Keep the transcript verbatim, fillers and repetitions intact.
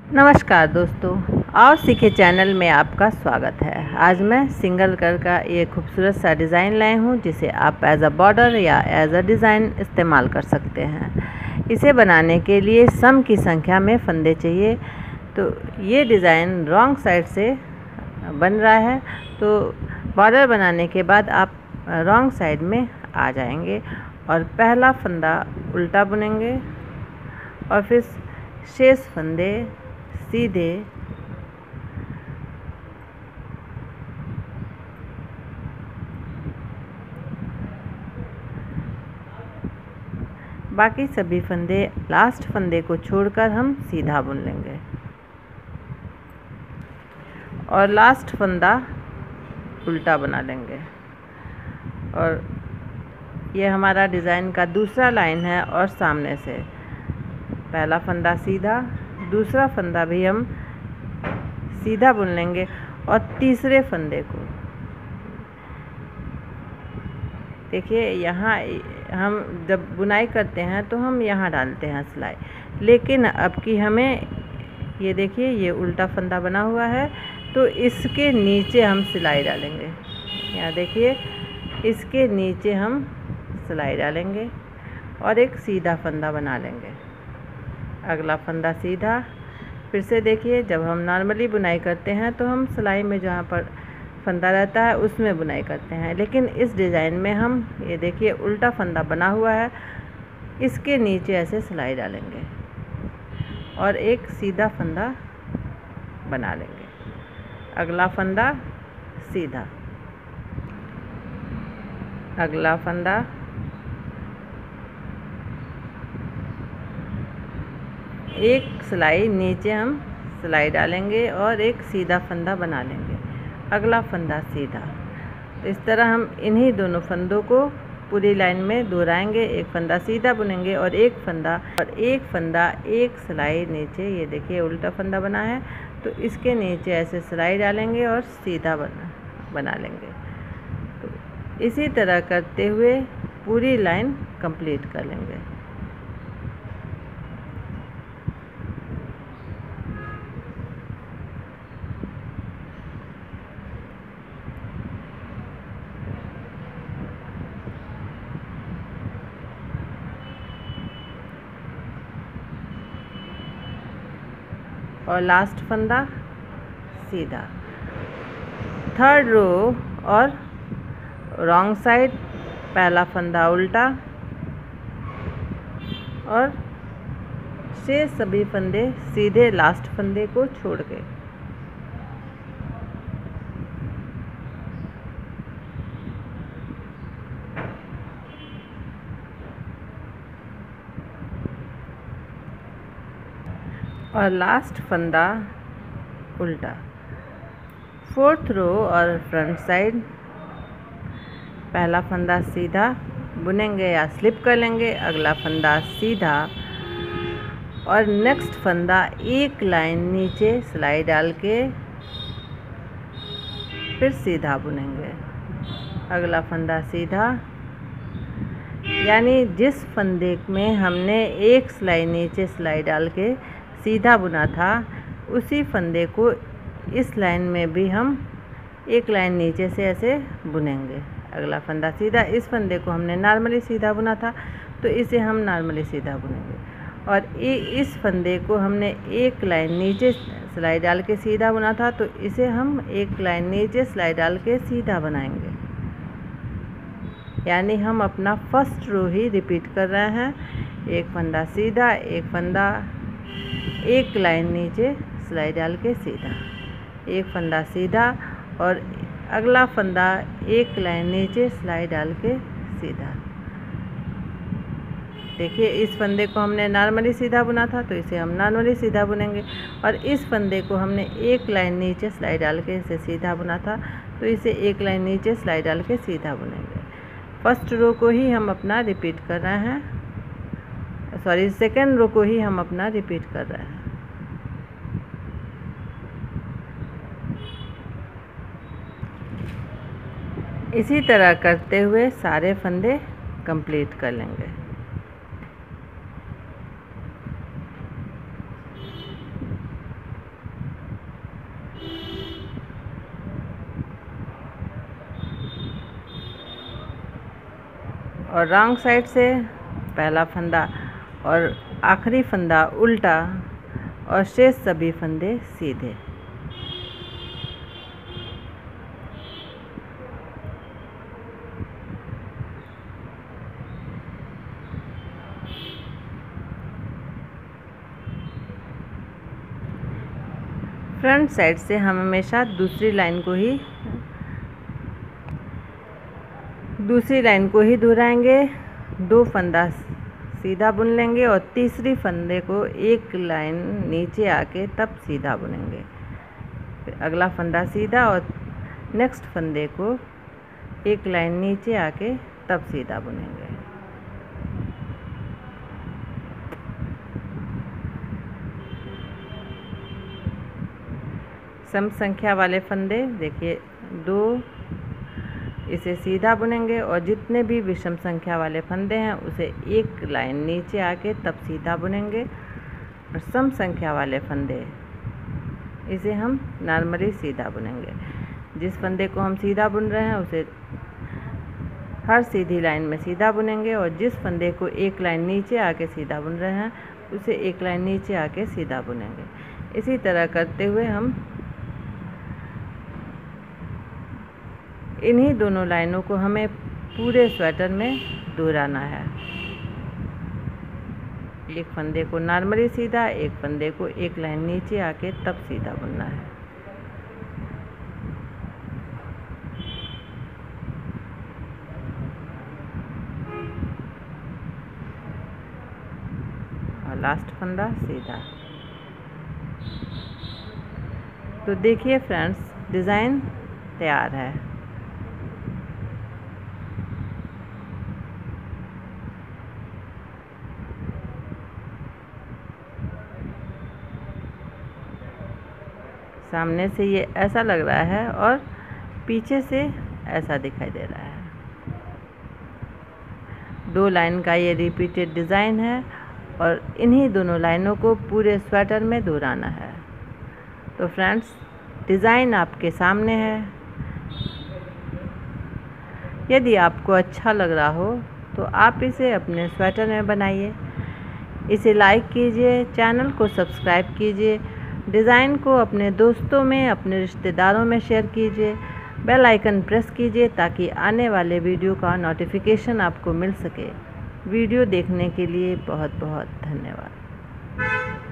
नमस्कार दोस्तों, आओ सीखे चैनल में आपका स्वागत है। आज मैं सिंगल कलर का ये खूबसूरत सा डिज़ाइन लाई हूँ जिसे आप एज अ बॉर्डर या एज अ डिज़ाइन इस्तेमाल कर सकते हैं। इसे बनाने के लिए सम की संख्या में फंदे चाहिए। तो ये डिज़ाइन रॉन्ग साइड से बन रहा है, तो बॉर्डर बनाने के बाद आप रॉन्ग साइड में आ जाएंगे और पहला फंदा उल्टा बुनेंगे और फिर शेष फंदे सीधे बाकी सभी फंदे लास्ट फंदे को छोड़कर हम सीधा बुन लेंगे और लास्ट फंदा उल्टा बना लेंगे। और ये हमारा डिज़ाइन का दूसरा लाइन है और सामने से पहला फंदा सीधा, दूसरा फंदा भी हम सीधा बुन लेंगे और तीसरे फंदे को देखिए, यहाँ हम जब बुनाई करते हैं तो हम यहाँ डालते हैं सिलाई, लेकिन अब की हमें ये देखिए ये उल्टा फंदा बना हुआ है तो इसके नीचे हम सिलाई डालेंगे। यहाँ देखिए इसके नीचे हम सिलाई डालेंगे और एक सीधा फंदा बना लेंगे। अगला फंदा सीधा, फिर से देखिए जब हम नॉर्मली बुनाई करते हैं तो हम सिलाई में जहाँ पर फंदा रहता है उसमें बुनाई करते हैं, लेकिन इस डिज़ाइन में हम ये देखिए उल्टा फंदा बना हुआ है, इसके नीचे ऐसे सिलाई डालेंगे और एक सीधा फंदा बना लेंगे। अगला फंदा सीधा, अगला फंदा एक सिलाई नीचे हम सिलाई डालेंगे और एक सीधा फंदा बना लेंगे। अगला फंदा सीधा। तो इस तरह हम इन्हीं दोनों फंदों को पूरी लाइन में दोहराएंगे। एक फंदा सीधा बुनेंगे और एक फंदा और एक फंदा एक सिलाई नीचे, ये देखिए उल्टा फंदा बना है तो इसके नीचे ऐसे सिलाई डालेंगे और सीधा बना बना लेंगे। तो इसी तरह करते हुए पूरी लाइन कंप्लीट कर लेंगे। और लास्ट फंदा सीधा। थर्ड रो और रॉन्ग साइड पहला फंदा उल्टा और शेष सभी फंदे सीधे लास्ट फंदे को छोड़ के। और लास्ट फंदा उल्टा। फोर्थ रो और फ्रंट साइड पहला फंदा सीधा बुनेंगे या स्लिप कर लेंगे, अगला फंदा सीधा और नेक्स्ट फंदा एक लाइन नीचे सिलाई डाल के फिर सीधा बुनेंगे। अगला फंदा सीधा, यानी जिस फंदे में हमने एक सिलाई नीचे सिलाई डाल के सीधा बुना था उसी फंदे को इस लाइन में भी हम एक लाइन नीचे से ऐसे बुनेंगे। अगला फंदा सीधा, इस फंदे को हमने नॉर्मली सीधा बुना था तो इसे हम नॉर्मली सीधा बुनेंगे और इस फंदे को हमने एक लाइन नीचे सिलाई डाल के सीधा बुना था तो इसे हम एक लाइन नीचे सिलाई डाल के सीधा बनाएंगे। यानी हम अपना फर्स्ट रो ही रिपीट कर रहे हैं। एक फंदा सीधा, एक फंदा एक लाइन नीचे सिलाई डाल के सीधा, एक फंदा सीधा और अगला फंदा एक लाइन नीचे सिलाई डाल के सीधा। देखिए इस फंदे को हमने नॉर्मली सीधा बुना था तो इसे हम नॉर्मली सीधा बुनेंगे और इस फंदे को हमने एक लाइन नीचे सिलाई डाल के इसे सीधा बुना था तो इसे एक लाइन नीचे सिलाई डाल के सीधा बुनेंगे। फर्स्ट रो को ही हम अपना रिपीट कर रहे हैं, सॉरी सेकेंड रो को ही हम अपना रिपीट कर रहे हैं। इसी तरह करते हुए सारे फंदे कंप्लीट कर लेंगे। और रॉन्ग साइड से पहला फंदा और आखिरी फंदा उल्टा और शेष सभी फंदे सीधे। फ्रंट साइड से हम हमेशा दूसरी लाइन को ही दूसरी लाइन को ही दोहराएंगे। दो फंदा सीधा बुन लेंगे और तीसरी फंदे को एक लाइन नीचे आके तब सीधा बुनेंगे। फिर अगला फंदा सीधा और नेक्स्ट फंदे को एक लाइन नीचे आके तब सीधा बुनेंगे। सम संख्या वाले फंदे देखिए दो, इसे सीधा बुनेंगे और जितने भी विषम संख्या वाले फंदे हैं उसे एक लाइन नीचे आके तब सीधा बुनेंगे। और सम संख्या वाले फंदे इसे हम नॉर्मली सीधा बुनेंगे। जिस फंदे को हम सीधा बुन रहे हैं उसे हर सीधी लाइन में सीधा बुनेंगे और जिस फंदे को एक लाइन नीचे आके सीधा बुन रहे हैं उसे एक लाइन नीचे आके सीधा बुनेंगे। इसी तरह करते हुए हम इन्हीं दोनों लाइनों को हमें पूरे स्वेटर में दोहराना है। एक फंदे को नॉर्मली सीधा, एक फंदे को एक लाइन नीचे आके तब सीधा बुनना है। और लास्ट फंदा सीधा। तो देखिए फ्रेंड्स, डिज़ाइन तैयार है। सामने से ये ऐसा लग रहा है और पीछे से ऐसा दिखाई दे रहा है। दो लाइन का ये रिपीटेड डिज़ाइन है और इन्हीं दोनों लाइनों को पूरे स्वेटर में दोहराना है। तो फ्रेंड्स, डिज़ाइन आपके सामने है। यदि आपको अच्छा लग रहा हो तो आप इसे अपने स्वेटर में बनाइए। इसे लाइक कीजिए, चैनल को सब्सक्राइब कीजिए, डिज़ाइन को अपने दोस्तों में, अपने रिश्तेदारों में शेयर कीजिए, बेल आइकन प्रेस कीजिए ताकि आने वाले वीडियो का नोटिफिकेशन आपको मिल सके। वीडियो देखने के लिए बहुत बहुत धन्यवाद।